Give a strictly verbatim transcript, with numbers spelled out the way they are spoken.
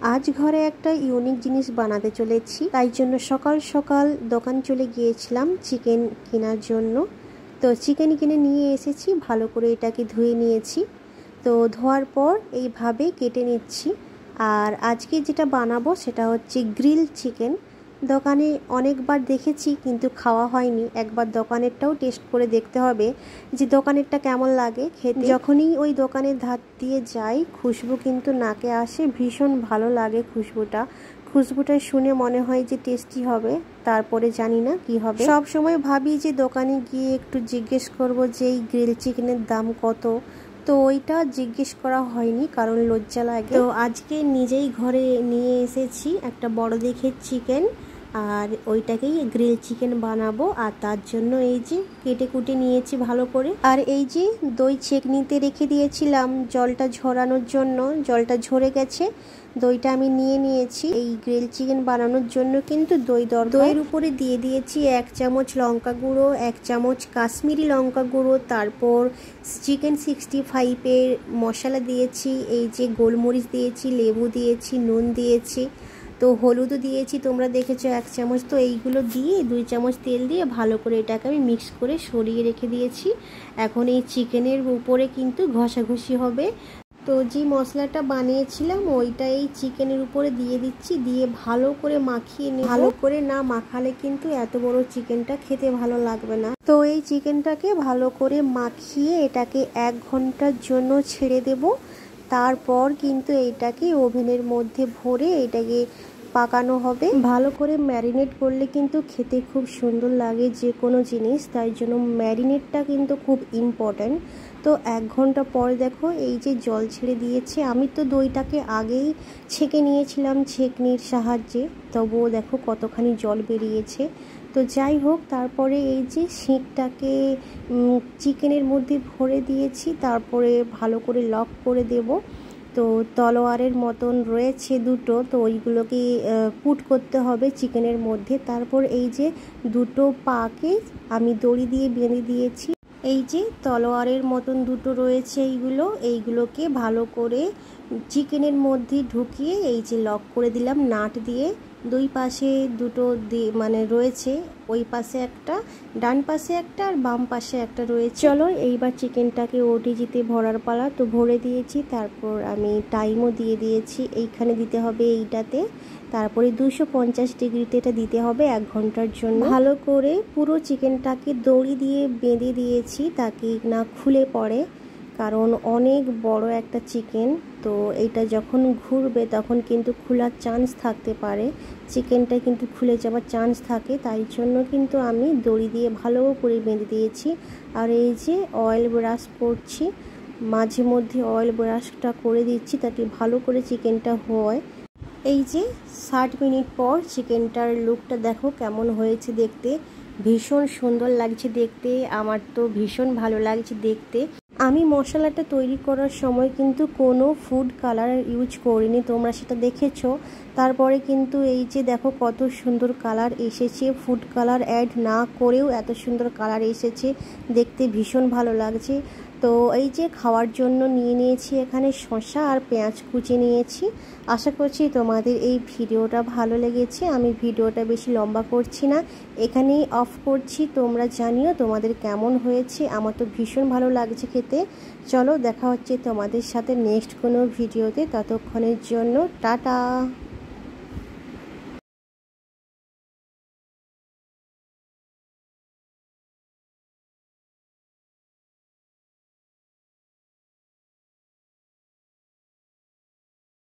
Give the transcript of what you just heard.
আজ ঘরে একটা ইউনিক জিনিস বানাতে চলেছি, তাই জন্য সকাল সকাল দোকান চলে গিয়েছিলাম চিকেন কেনার জন্য। তো চিকেন কিনে নিয়ে এসেছি, ভালো করে এটাকে ধুয়ে নিয়েছি। তো ধোয়ার পর এইভাবে কেটে নিচ্ছি। আর আজকে যেটা বানাবো সেটা হচ্ছে গ্রিল চিকেন। দোকানে অনেকবার দেখেছি কিন্তু খাওয়া হয়নি, একবার দোকানেরটাও টেস্ট করে দেখতে হবে যে দোকানেরটা কেমন লাগে খেতে। যখনই ওই দোকানের ধার দিয়ে যাই খুশবু কিন্তু নাকে আসে, ভীষণ ভালো লাগে খুশবুটা। খুশবুটা শুনে মনে হয় যে টেস্টি হবে, তারপরে জানি না কি হবে। সব সময় ভাবি যে দোকানে গিয়ে একটু জিজ্ঞেস করব যে এই গ্রিল চিকেনের দাম কত, তো ওইটা জিজ্ঞেস করা হয়নি কারণ লজ্জা লাগে। তো আজকে নিজেই ঘরে নিয়ে এসেছি একটা বড় দেখে চিকেন, আর ওইটাকেই গ্রিল চিকেন বানাবো। আর তার জন্য এই যে কেটে কুটে নিয়েছি ভালো করে। আর এই যে দই ছেঁকনিতে রেখে দিয়েছিলাম জলটা ঝরানোর জন্য, জলটা ঝরে গেছে। দইটা আমি নিয়ে নিয়েছি। এই গ্রিল চিকেন বানানোর জন্য কিন্তু দই দরকার। দইয়ের উপরে দিয়ে দিয়েছি এক চামচ লঙ্কা গুঁড়ো, এক চামচ কাশ্মীরি লঙ্কা গুঁড়ো, তারপর চিকেন সিক্সটি ফাইভের মশলা দিয়েছি, এই যে গোলমরিচ দিয়েছি, লেবু দিয়েছি, নুন দিয়েছি, তো হলুদও দিয়েছি তোমরা দেখেছো এক চামচ। তো এইগুলো দিয়ে দুই চামচ তেল দিয়ে ভালো করে এটাকে আমি মিক্স করে সরিয়ে রেখে দিয়েছি। এখন এই চিকেনের উপরে কিন্তু ঘষাঘষি হবে। তো যে মশলাটা বানিয়েছিলাম ওইটা এই চিকেনের উপরে দিয়ে দিচ্ছি, দিয়ে ভালো করে মাখিয়ে নিই। ভালো করে না মাখালে কিন্তু এত বড় চিকেনটা খেতে ভালো লাগবে না। তো এই চিকেনটাকে ভালো করে মাখিয়ে এটাকে এক ঘন্টার জন্য ছেড়ে দেব। তারপর কিন্তু এইটাকে ওভেনের মধ্যে ভরে এটাকে পাকানো হবে। ভালো করে ম্যারিনেট করলে কিন্তু খেতে খুব সুন্দর লাগে যে কোনো জিনিস, তাই জন্য ম্যারিনেটটা কিন্তু খুব ইম্পর্ট্যান্ট। তো এক ঘন্টা পর দেখো এই যে জল ছেড়ে দিয়েছে। আমি তো দইটাকে আগেই ছেঁকে নিয়েছিলাম ছেঁকনির সাহায্যে, তবুও দেখো কতখানি জল বেরিয়েছে। তো যাই হোক, তারপরে এই যে শিকটাকে চিকেনের মধ্যে ভরে দিয়েছি, তারপরে ভালো করে লক করে দেব। তো তলোয়ারের মতন রয়েছে দুটো, তো ওইগুলোকে পুট করতে হবে চিকেনের মধ্যে। তারপর এই যে দুটো পাকে আমি দড়ি দিয়ে বেঁধে দিয়েছি। এই যে তলোয়ারের মতন দুটো রয়েছে এইগুলো, এইগুলোকে ভালো করে চিকেনের মধ্যে ঢুকিয়ে এই যে লক করে দিলাম নাট দিয়ে। দুই পাশে দুটো মানে রয়েছে, ওই পাশে একটা, ডান পাশে একটা, আর বাম পাশে একটা রয়েছে। চলো এইবার চিকেনটাকে ওটিজিতে ভরার পালা। তো ভরে দিয়েছি, তারপর আমি টাইমও দিয়ে দিয়েছি, এইখানে দিতে হবে এইটাতে। তারপরে দুশো পঞ্চাশ ডিগ্রিতে এটা দিতে হবে এক ঘন্টার জন্য। ভালো করে পুরো চিকেনটাকে দড়ি দিয়ে বেঁধে দিয়েছি তাকে না খুলে পড়ে, কারণ অনেক বড় একটা চিকেন। তো এইটা যখন ঘুরবে তখন কিন্তু খোলার চান্স থাকতে পারে, চিকেনটা কিন্তু খুলে যাওয়ার চান্স থাকে, তাই জন্য কিন্তু আমি দড়ি দিয়ে ভালো করে বেঁধে দিয়েছি। আর এই যে অয়েল ব্রাশ করছি, মাঝে মধ্যে অয়েল ব্রাশটা করে দিচ্ছি তাতে ভালো করে চিকেনটা হয়। এই যে ষাট মিনিট পর চিকেনটার লুকটা দেখো কেমন হয়েছে দেখতে, ভীষণ সুন্দর লাগছে দেখতে, আমার তো ভীষণ ভালো লাগছে দেখতে। আমি মশলাটা তৈরি করার সময় কিন্তু কোনো ফুড কালার ইউজ করিনি, তোমরা সেটা দেখেছো। তারপরে কিন্তু এই যে দেখো কত সুন্দর কালার এসেছে, ফুড কালার অ্যাড না করেও এত সুন্দর কালার এসেছে, দেখতে ভীষণ ভালো লাগছে। তো এই যে খাওয়ার জন্য নিয়ে নিয়েছি এখানে শসা আর পেঁয়াজ কুচি নিয়েছি। আশা করছি তোমাদের এই ভিডিওটা ভালো লেগেছে। আমি ভিডিওটা বেশি লম্বা করছি না, এখানেই অফ করছি। তোমরা জানিও তোমাদের কেমন হয়েছে, আমার তো ভীষণ ভালো লাগছে খেতে। চলো দেখা হচ্ছে তোমাদের সাথে নেক্সট কোনো ভিডিওতে, ততক্ষণের জন্য টাটা।